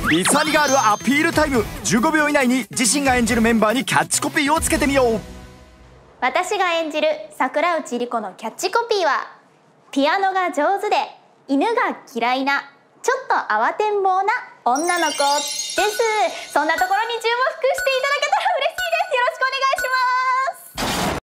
リサリガールアピールタイム。15秒以内に自身が演じるメンバーにキャッチコピーをつけてみよう。 私が演じる桜内莉子のキャッチコピーは、ピアノが上手で犬が嫌いなちょっと慌てんぼうな女の子です。そんなところに注目していた